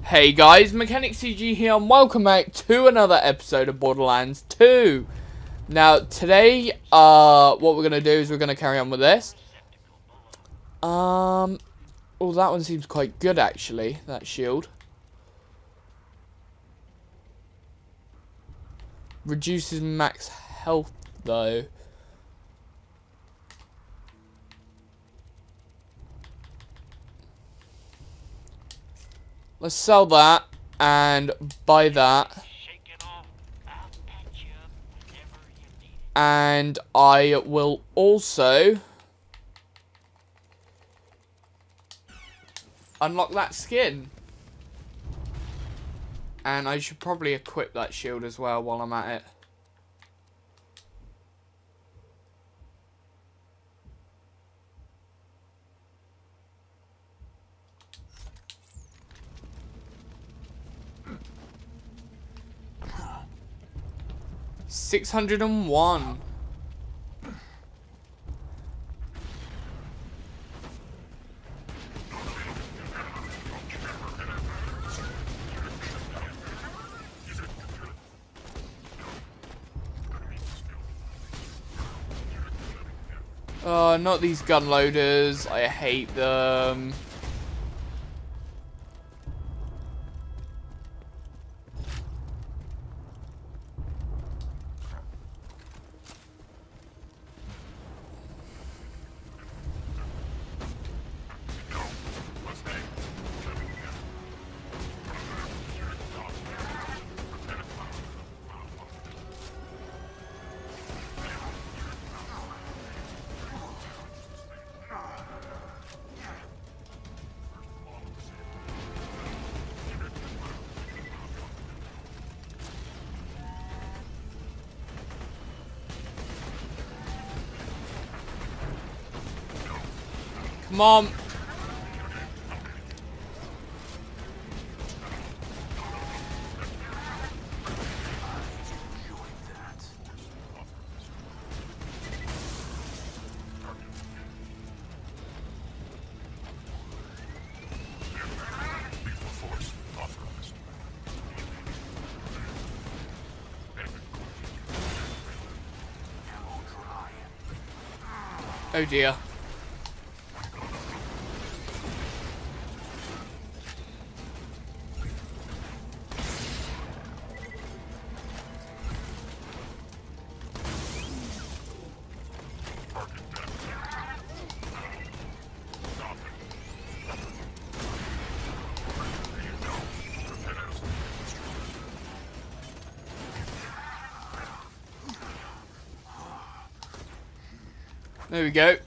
Hey guys, Mechanic CG here and welcome back to another episode of Borderlands 2. Now today, what we're going to do is we're going to carry on with this. Oh, that one seems quite good actually, that shield. Reduces max health though. Let's sell that and buy that. And I will also unlock that skin. And I should probably equip that shield as well while I'm at it. $601. Not these gun loaders. I hate them. Come on. Oh dear. There we go.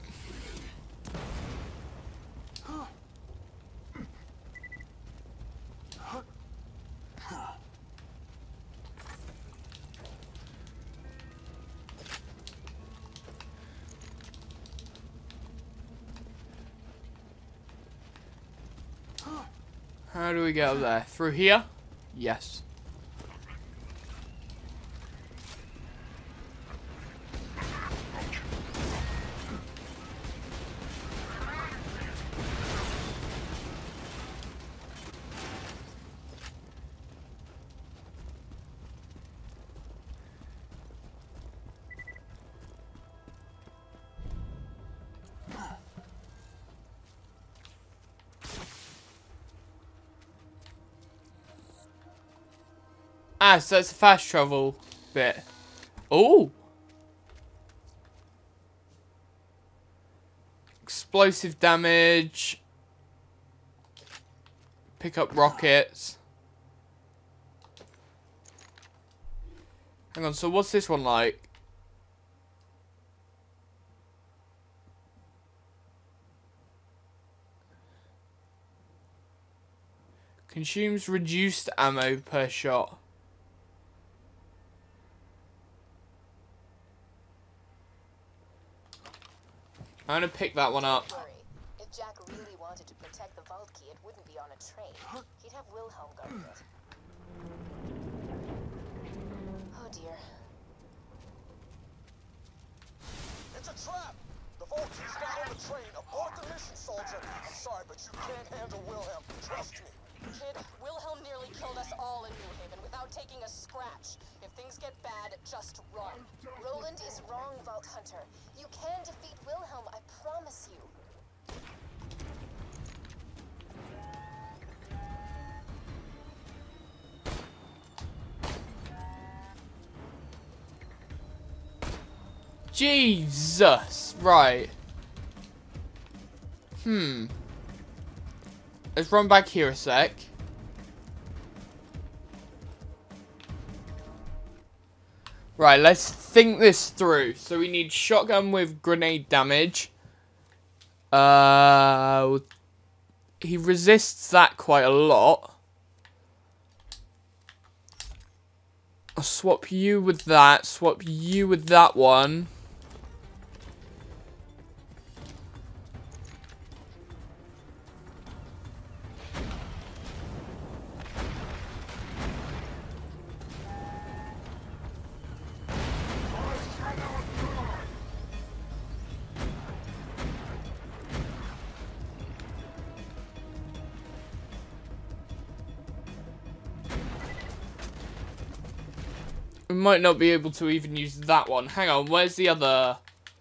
How do we get up there? Through here? Yes. Ah, so it's a fast travel bit. Oh! Explosive damage. Pick up rockets. Hang on, so what's this one like? Consumes reduced ammo per shot. I'm gonna pick that one up. If Jack really wanted to protect the vault key, it wouldn't be on a train. He'd have Wilhelm guard it. Oh dear. It's a trap! The vault key's not on the train. Abort the mission, soldier. I'm sorry, but you can't handle Wilhelm. Trust me. Kid, Wilhelm scratch. If things get bad, just run. Roland is wrong, Vault Hunter. You can defeat Wilhelm, I promise you. Jesus! Right. Let's run back here a sec. Right, let's think this through. So we need shotgun with grenade damage. He resists that quite a lot. I'll swap you with that. Swap you with that one. We might not be able to even use that one. Hang on, where's the other?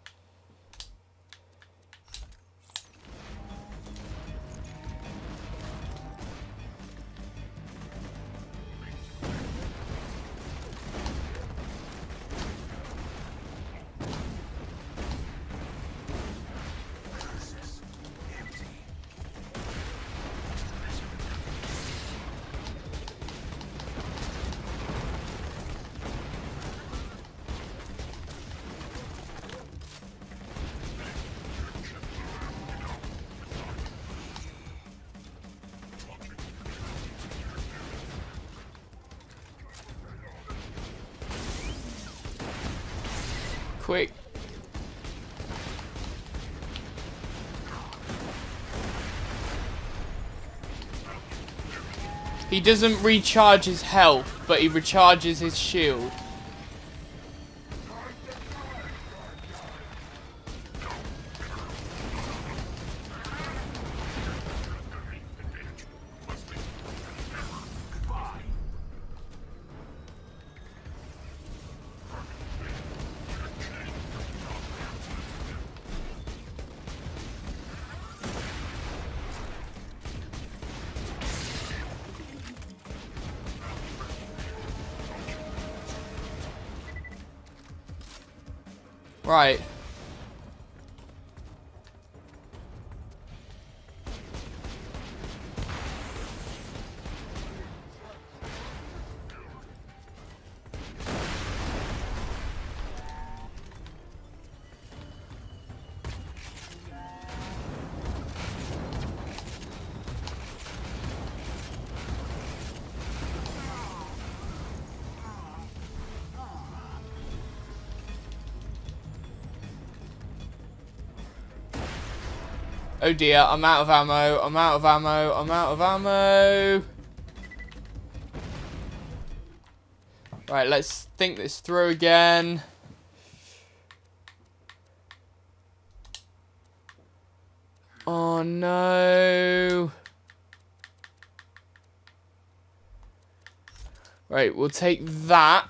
Quick. He doesn't recharge his health, but he recharges his shield. Right. Oh dear, I'm out of ammo, I'm out of ammo, I'm out of ammo. Right, let's think this through again. Oh no. Right, we'll take that.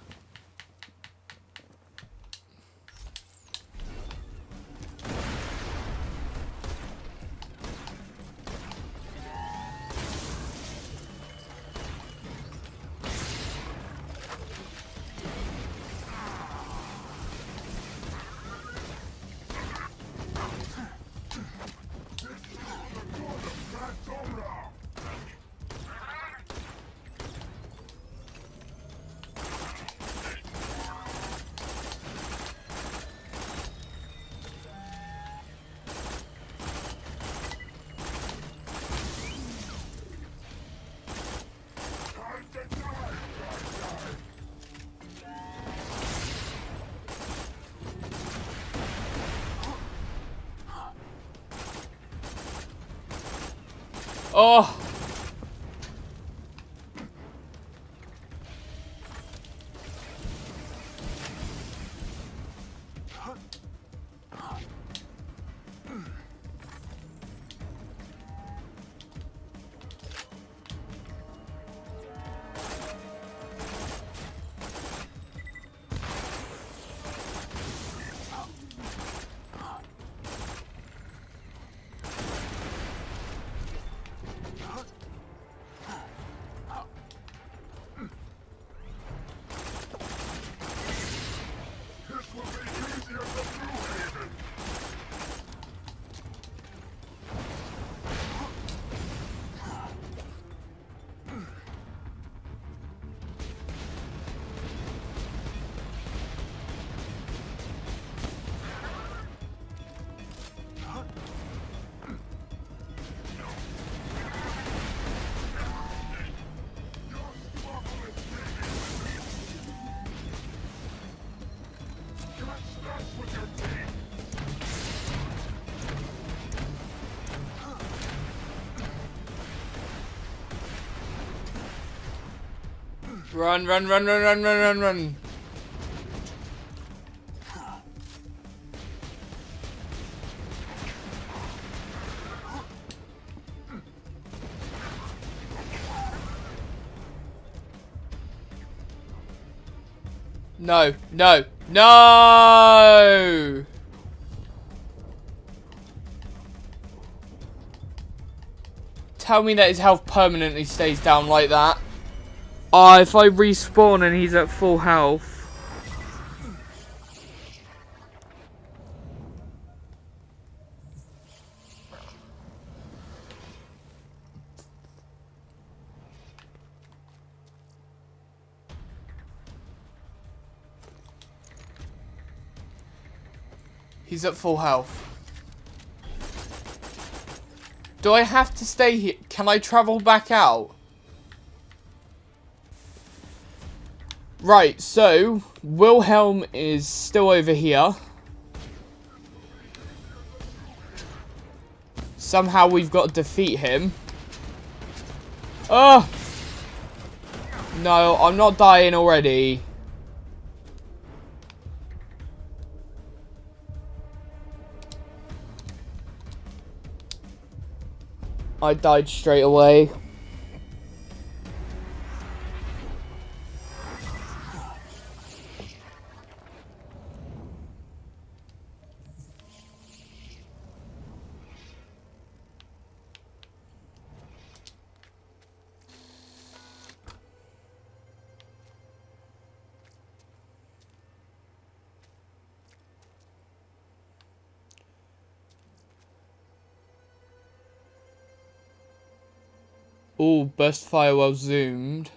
Oh. Run, run, run, run, run, run, run, run. No, no, no! Tell me that his health permanently stays down like that. If I respawn and he's at full health. He's at full health. Do I have to stay here? Can I travel back out? Right, so Wilhelm is still over here. Somehow we've got to defeat him. Oh! No, I'm not dying already. I died straight away. Ooh, burst fire well zoomed.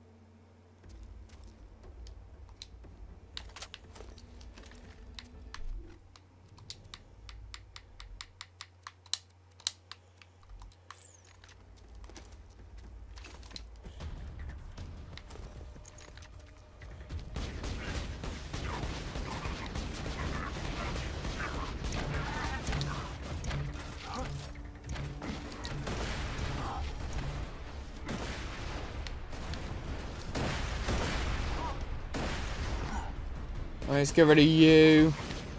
Let's get rid of you.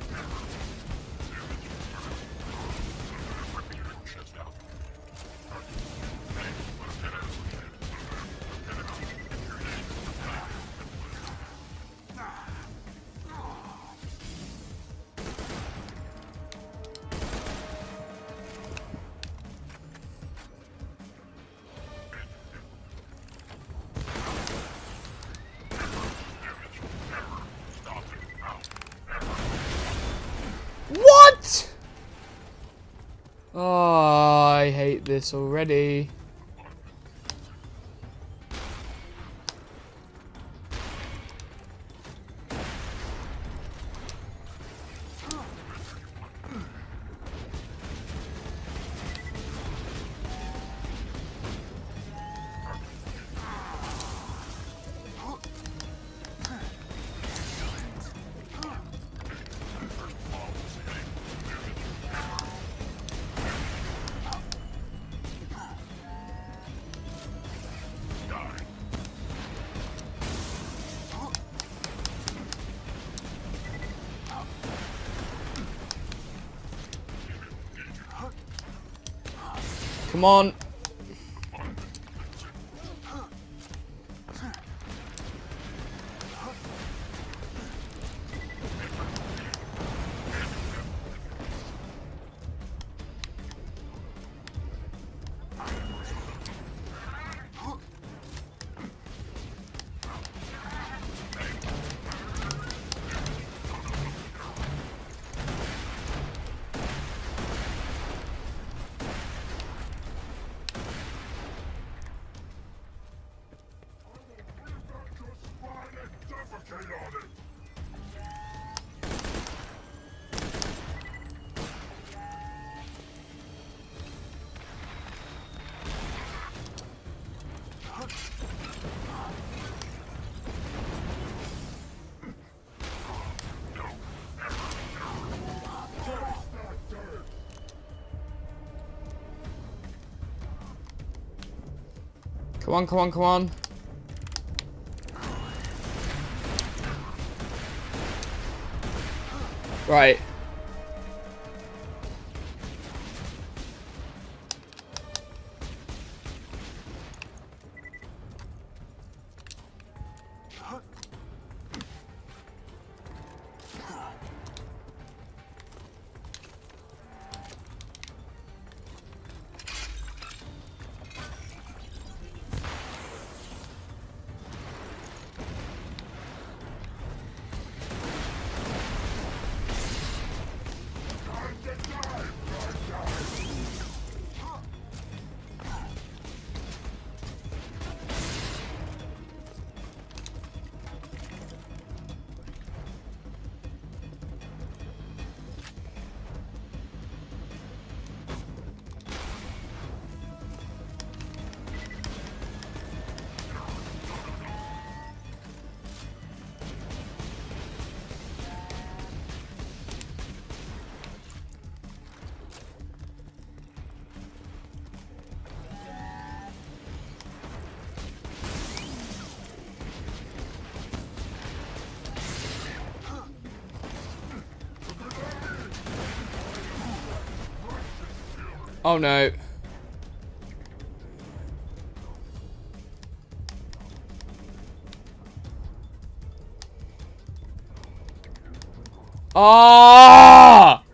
What? Oh, I hate this already. Come on. Come on, come on, come on. Right. Oh no. Ah!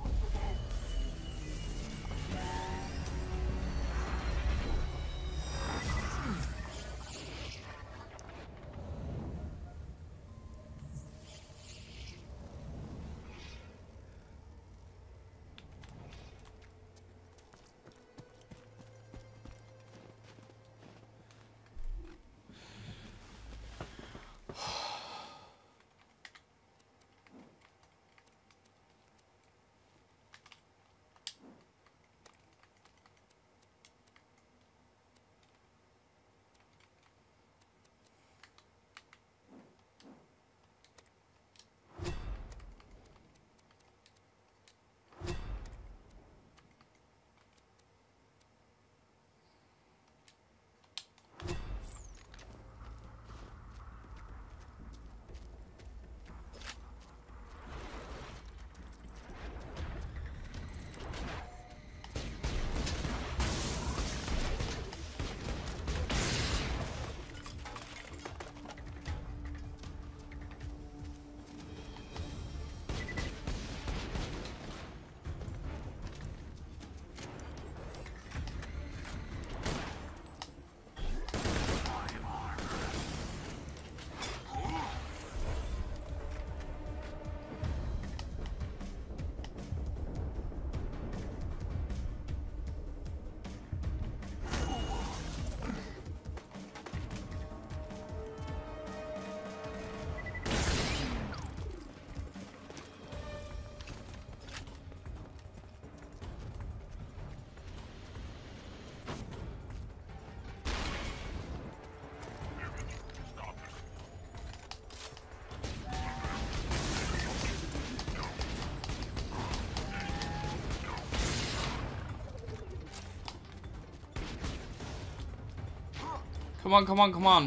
Come on, come on, come on.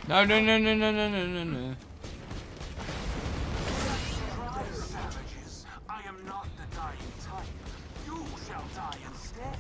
No, no, no, no, no, no, no, no, no. Savages, I am not the dying type. You shall die instead.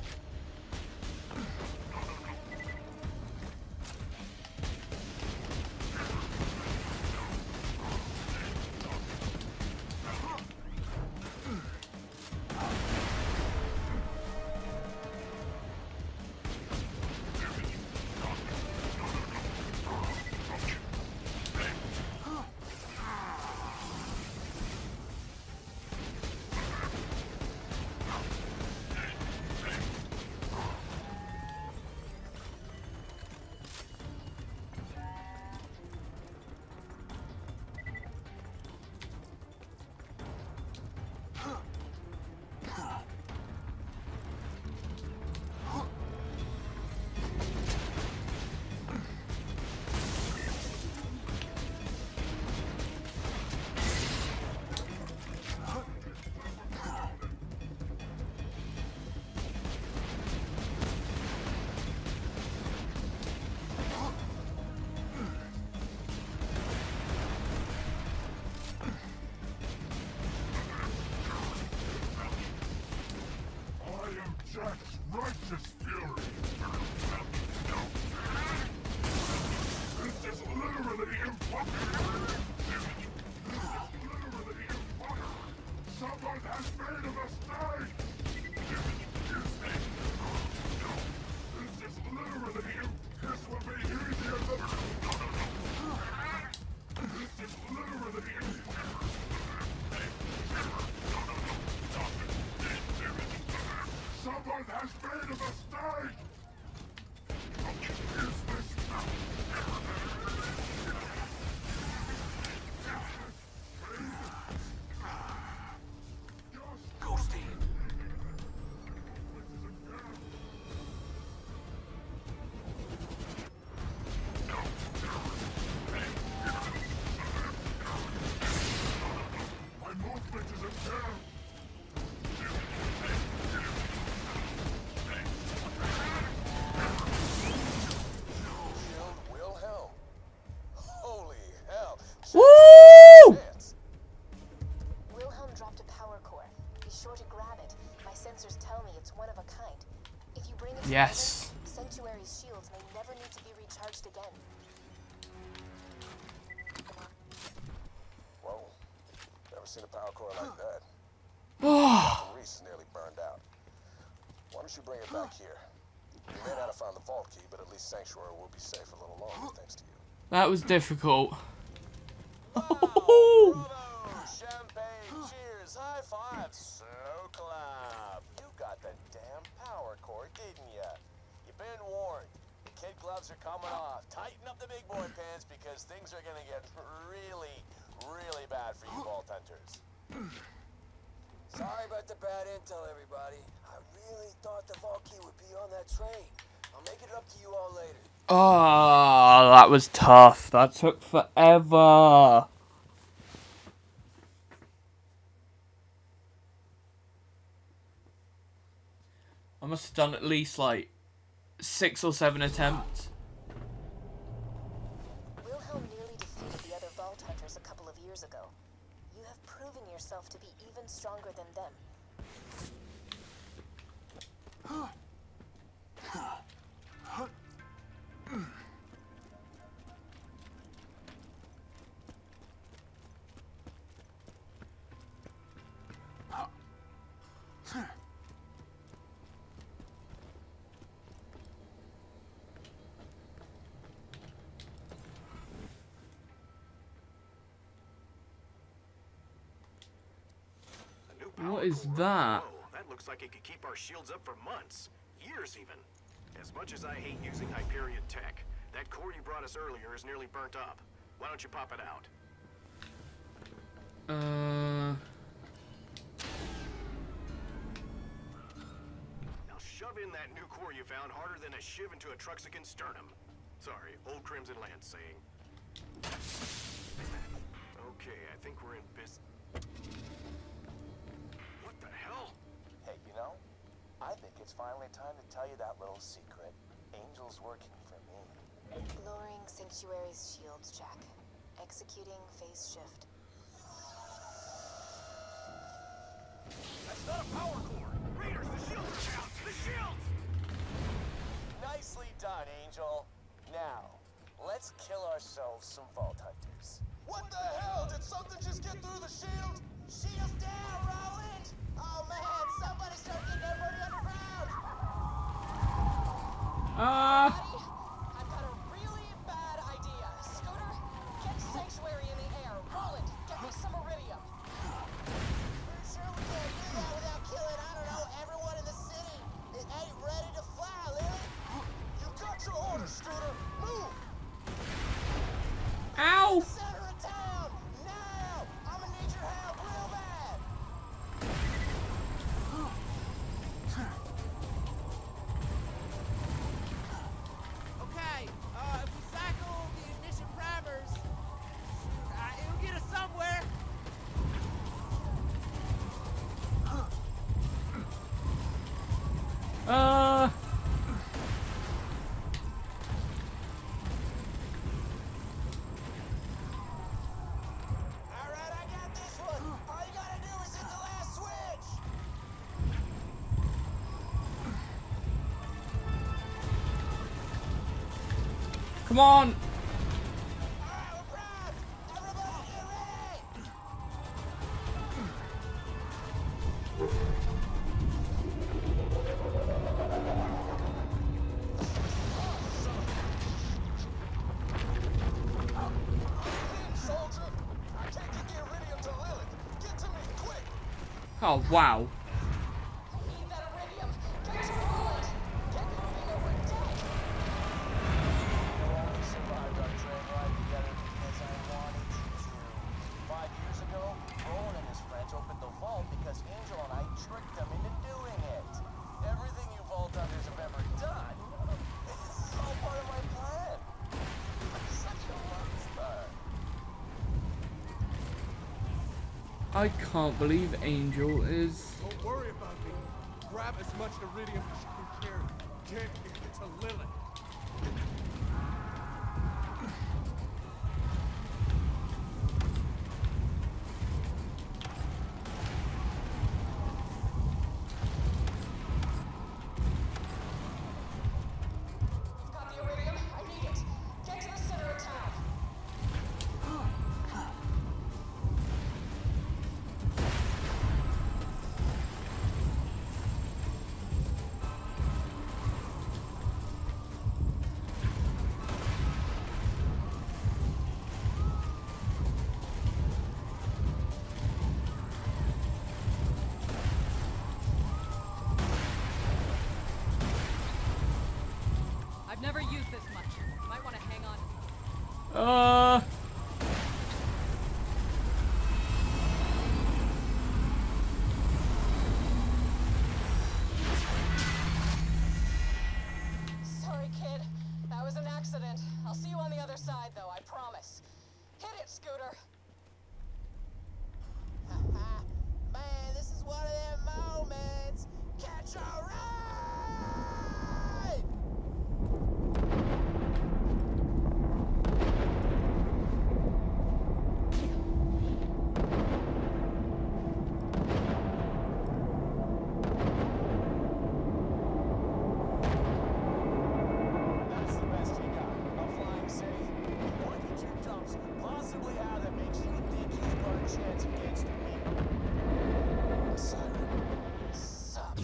Jack's righteous fury. This is literally impossible. Someone has made a mistake. This is literally this will be easier than this is literally someone has made a mistake! Is this... Ghosty! My movement is impaired! Woo! Wilhelm dropped a power core. Be sure to grab it. My sensors tell me it's one of a kind. If you bring it to Yes. Wilhelm, Sanctuary's shields may never need to be recharged again. Whoa. Never seen a power core like that. Reese is nearly burned out. Why don't you bring it back here? We may not have found the vault key, but at least Sanctuary will be safe a little longer thanks to you. That was difficult. Bravo! Champagne, cheers, high five, so clap. You got the damn power core, didn't ya? You've been warned. The kid gloves are coming off. Tighten up the big boy pants because things are gonna get really, really bad for you vault hunters. Sorry about the bad intel, everybody. I really thought the vault key would be on that train. I'll make it up to you all later. Oh, that was tough. That took forever. I must have done at least like 6 or 7 attempts. Wilhelm nearly defeated the other vault hunters a couple of years ago. You have proven yourself to be even stronger than them. What is that? Whoa, that looks like it could keep our shields up for months. Years even. As much as I hate using Hyperion tech, that core you brought us earlier is nearly burnt up. Why don't you pop it out? Now shove in that new core you found harder than a shiv into a Truxican sternum. Sorry, old Crimson Lance saying. Okay, I think we're in business. What the hell? Hey, you know, I think it's finally time to tell you that little secret. Angel's working for me. Lowering Sanctuary's shields, Jack. Executing phase shift. That's not a power core! Raiders, the shields are down! The shields! Nicely done, Angel. Now, let's kill ourselves some Vault Hunters. What the hell? Did something just get through the shield? Shields down, Roland! Oh man, somebody start getting everybody underground! Buddy, I've got a really bad idea. Scooter, get Sanctuary in the air. Roland, get me some Iridium. Pretty sure we can't do that without killing, I don't know, everyone in the city. It ain't ready to fly, Lily. You got your orders, Scooter. Move! Ow! Center of town, now! I'm gonna need your help real bad. Okay, if we cycle the ignition primers, it'll get us somewhere. Alright, I got this one. All you gotta do is hit the last switch. Come on! Alright, we're primed. Everybody get ready. Soldier! I can't get the Iridium to Lilith. Get to me, quick! Oh, wow. Need that Iridium. Get to Roland. Get moving or we're dead. You only survived our train ride together because I wanted you to. 5 years ago, Roland and his friends opened the vault because Angel and I tricked them into doing it. Everything you Vault Hunters have ever done, it's all part of my plan. I'm such a rock star. I can't believe Angel is... Don't worry about me. Grab as much Iridium as you can carry. Get it to Lilith. Got the Iridium. I need it. Get to the center of town. I've never used this much. Might want to hang on. Sorry, kid. That was an accident. I'll see you on the other side, though, I promise. Hit it, Scooter. Man, this is one of them moments. Catch a ride! That's the best you got. A flying safe. What did you dumps possibly have that makes you think you've got a chance against me? Siren. Sup.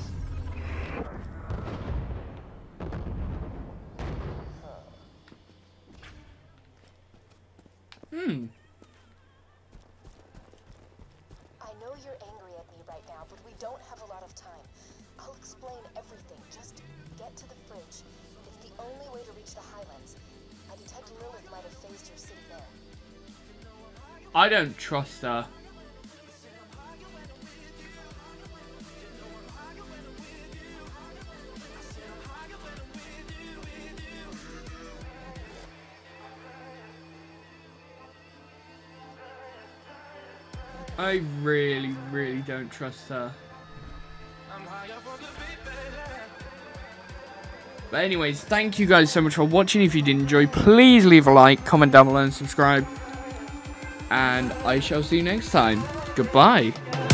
I know you're angry at me right now, but we don't have a lot of time. I'll explain everything. Just get to the fridge. It's the only way to reach the Highlands. I detect Lilith might have phased your city there. I don't trust her. I really, really don't trust her. But anyways, thank you guys so much for watching. If you did enjoy, please leave a like, comment down below, and subscribe. And I shall see you next time. Goodbye.